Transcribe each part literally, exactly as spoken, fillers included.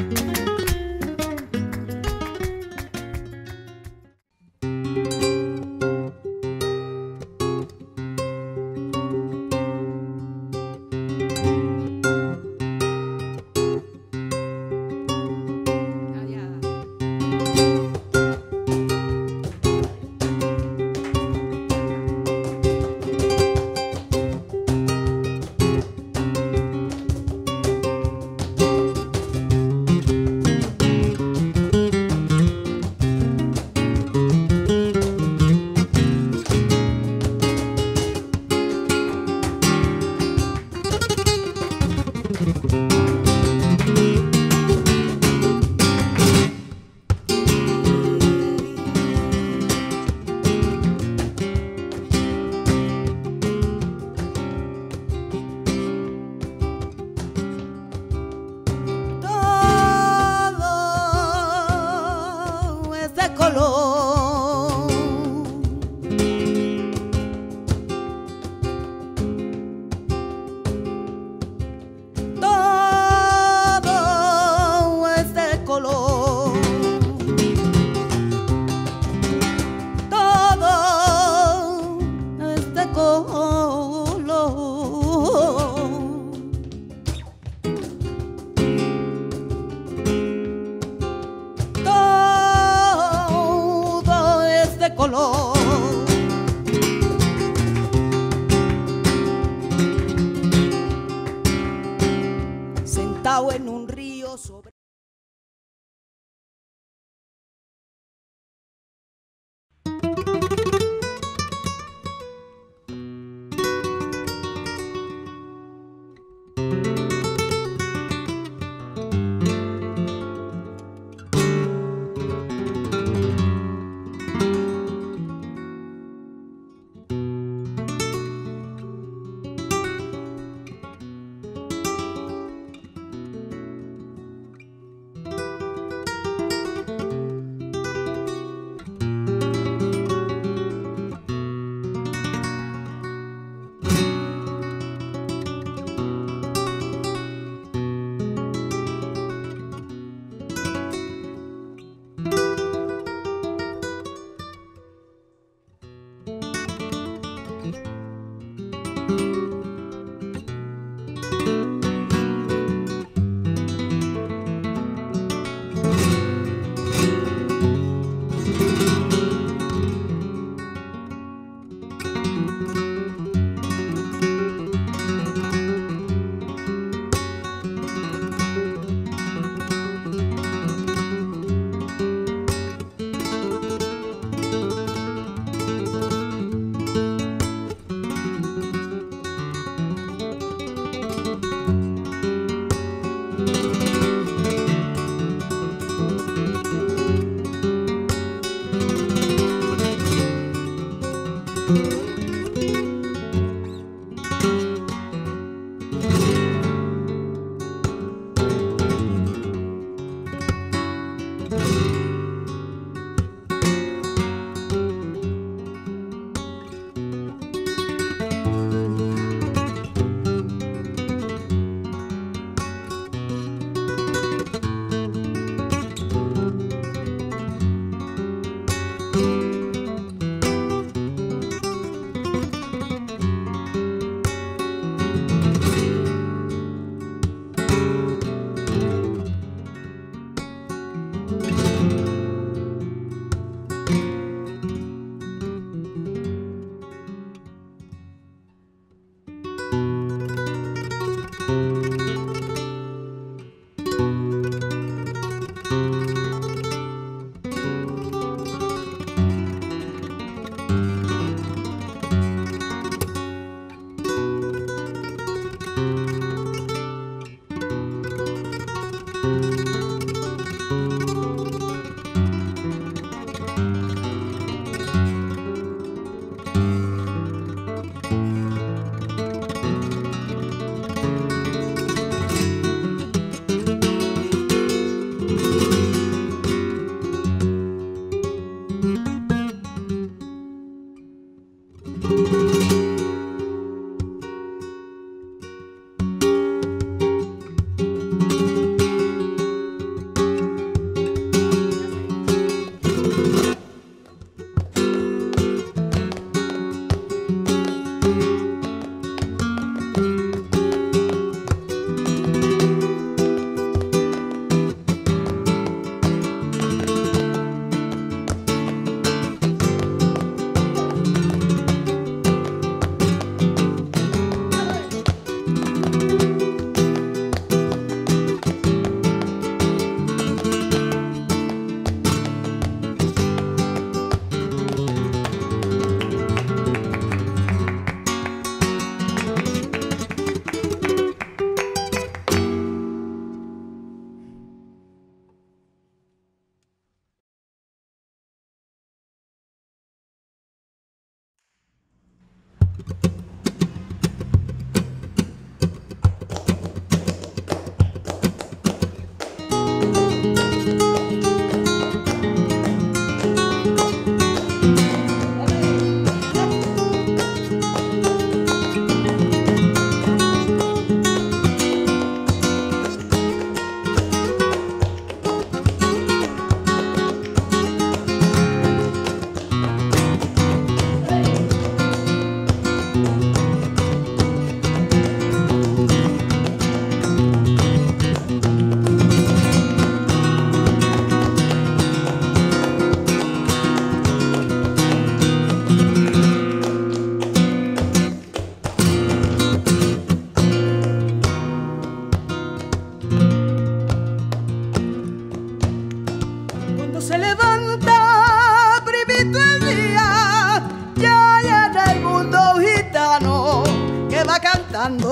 Sentado en un río sobre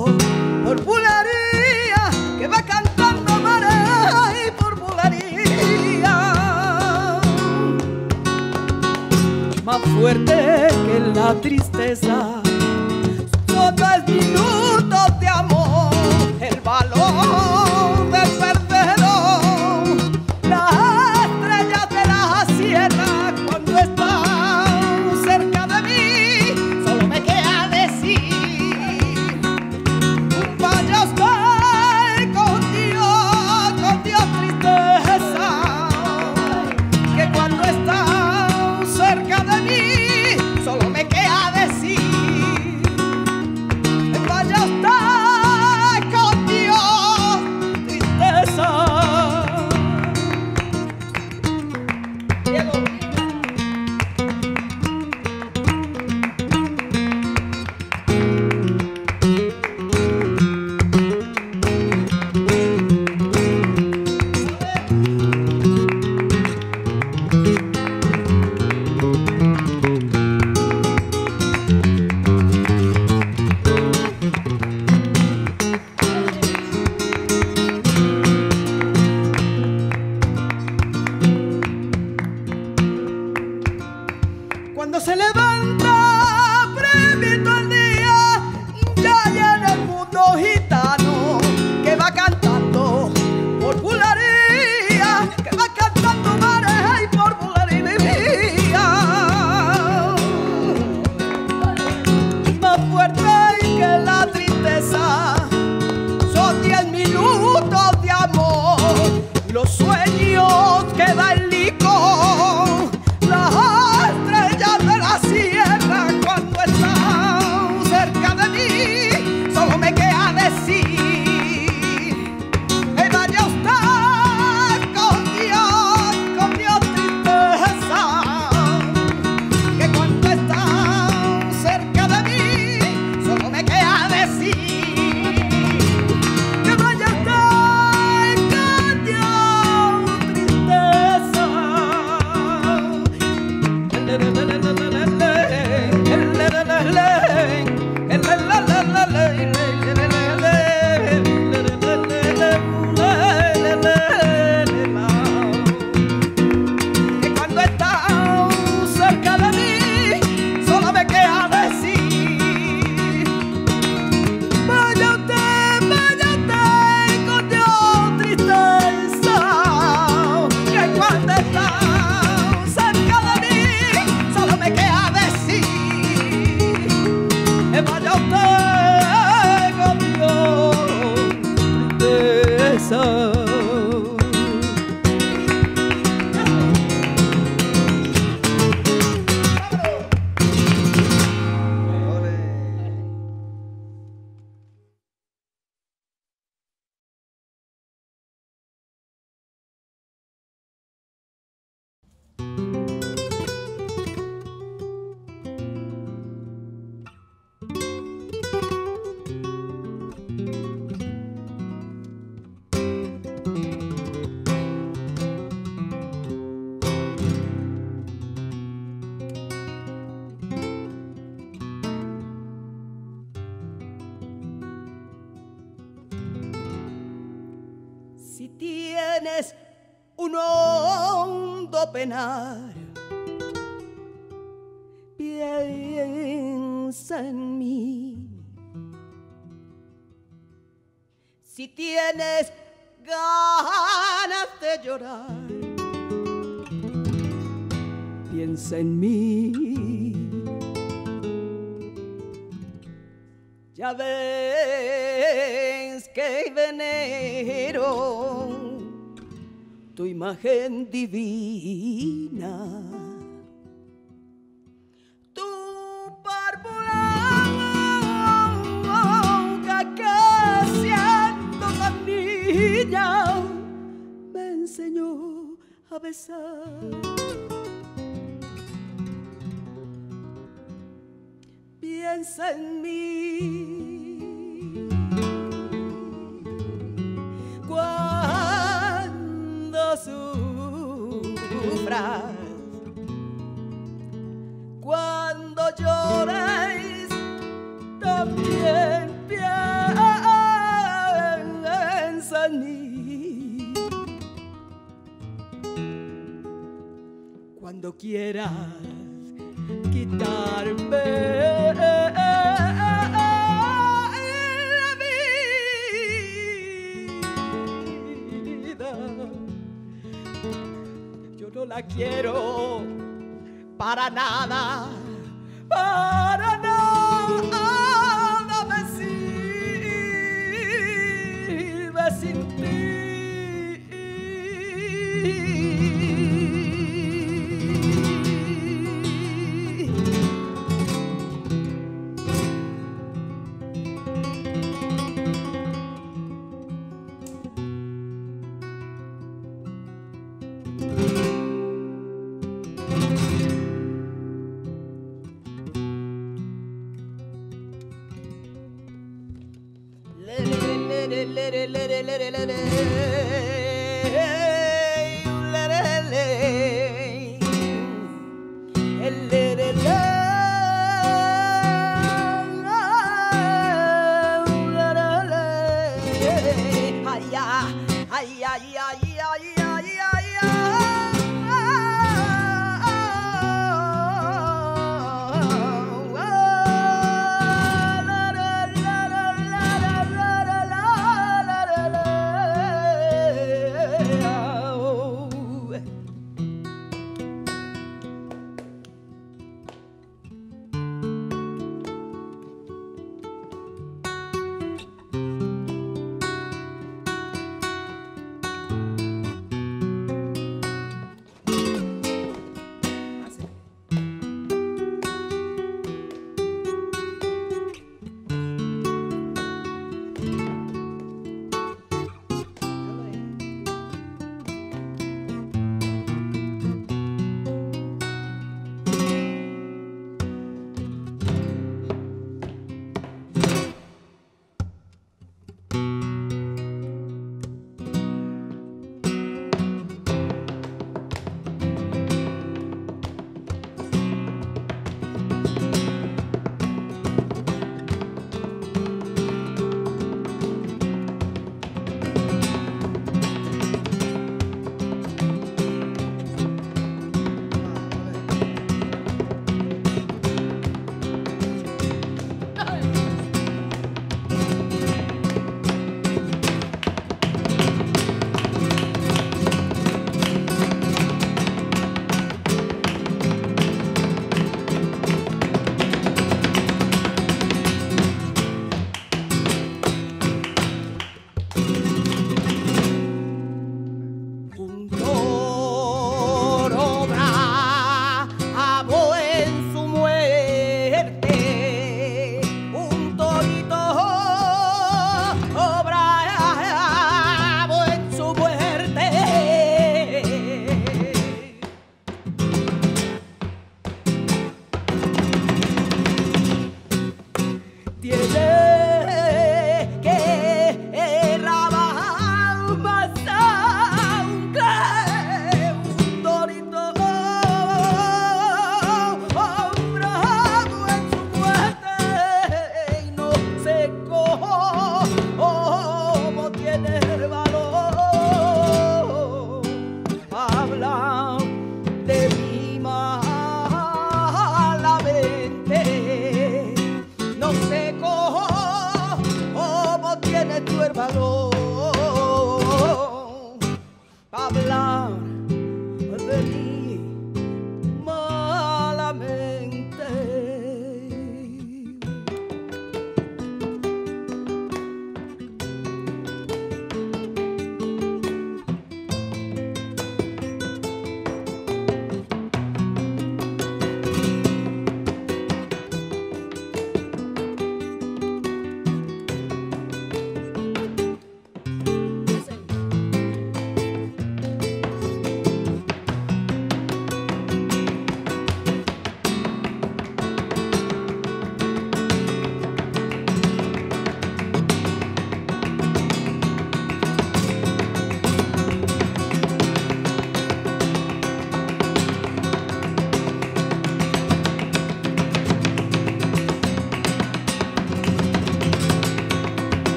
por bulería, que va cantando marea y por bulería. Más fuerte que la tristeza, son dos minutos de amor, el valor del perdedor, las estrellas de la sierra cuando están cerca de mí, solo me queda decir, vaya usted con Dios, con Dios tristeza, que cuando están cerca de mí, solo me queda decir, vaya usted con Dios, tristeza. Cuando se levanta premito el día, ya llena el mundo gitano, que va cantando por bulería, que va cantando mareja y por bulería. Más fuerte que la tristeza, son diez minutos de amor, los sueños que da el licor, las estrellas de la sierra cuando están cerca de mí, solo me queda decir, eh, vaya usted con Dios, con Dios tristeza, que cuando están cerca de mí, solo me queda decir, que vaya usted con Dios tristeza. Que cuando están cerca de mí, solo me queda decir, vaya usted, vaya usted con Dios tristeza, que cuando están cerca de mí, solo me queda decir, que vaya usted con Dios tristeza. Si tienes un hondo penar, piensa en mí. Si tienes ganas de llorar, piensa en mí. Ya ves que venero tu imagen divina, tu blanca que siendo tan niña me enseñó a besar. Piensa en mí cuando sufras, cuando llores, también piensa cuando quieras quitarme la vida. Yo no la quiero para nada, para nada me sirve sin ti.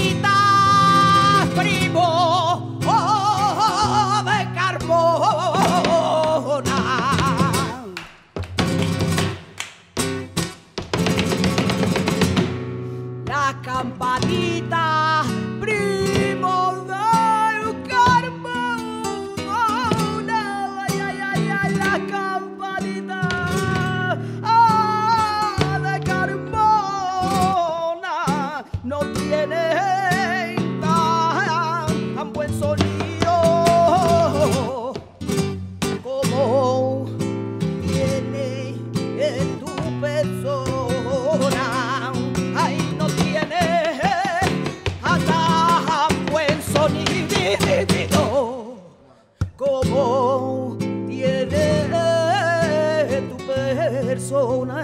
campanitas, primo, oh, de Carmona. La campanita, primo de Carmona. Ay, ay, ay, ay, la campanita ah, de Carmona no tiene tan, tan buen sonido como tiene en tu persona. Ay, no tiene tan buen sonido como tiene tu persona.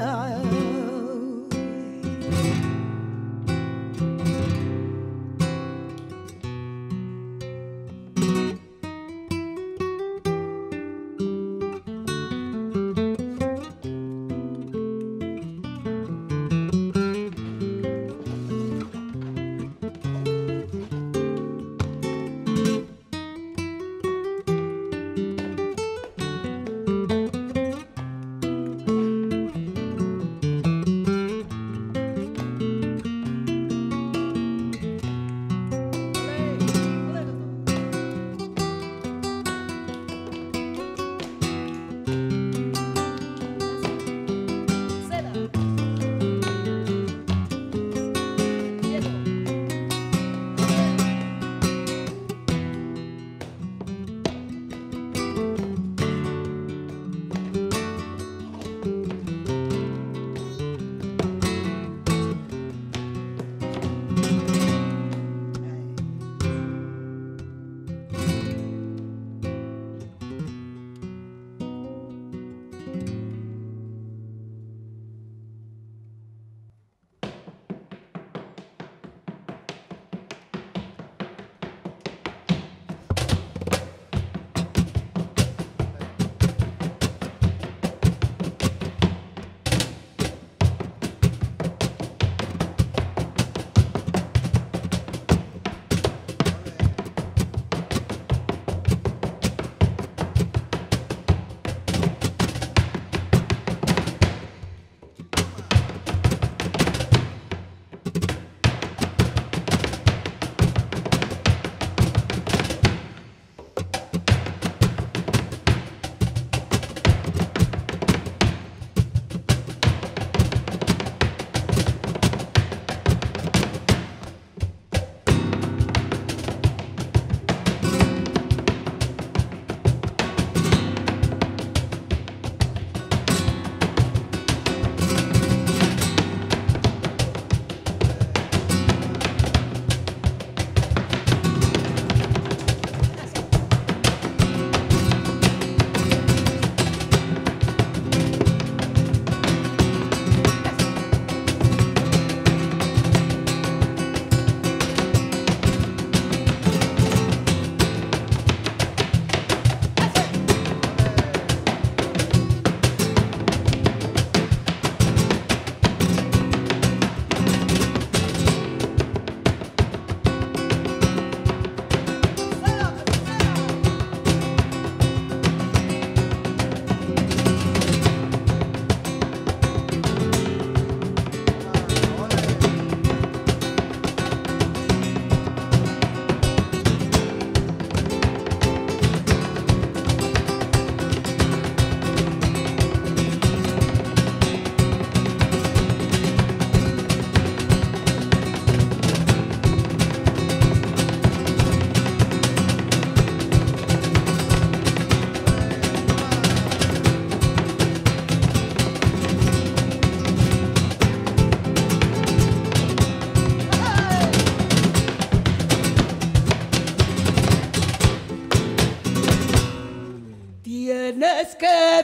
tienes que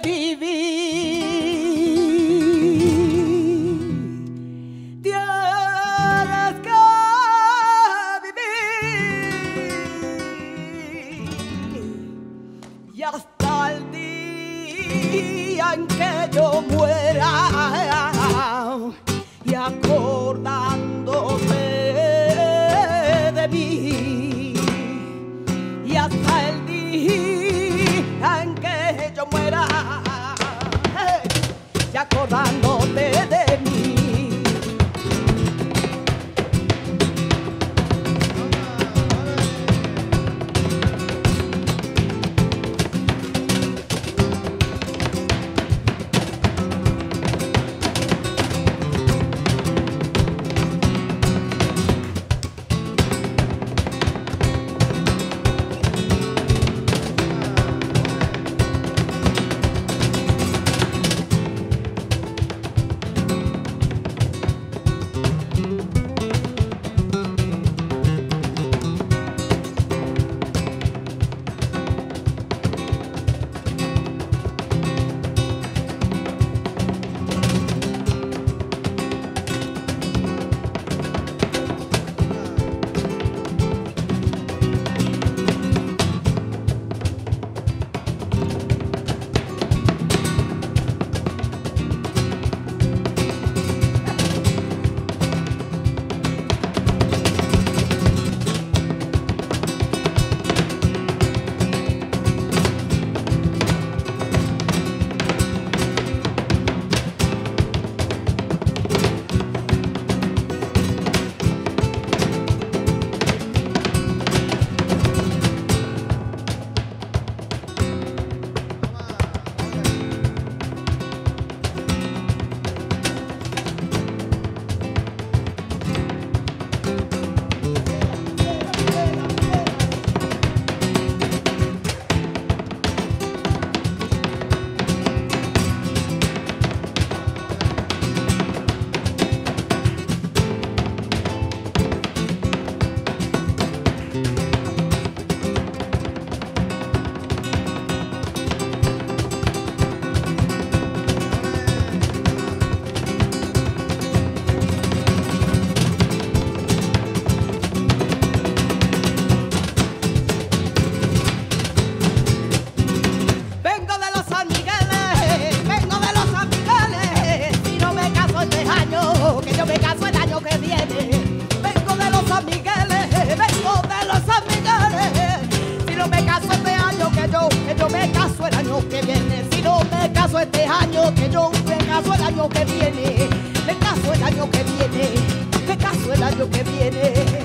vivir, tienes que vivir, y hasta el día en que yo muera, y acordándote este año, que yo me caso el año que viene, me caso el año que viene, me caso el año que viene.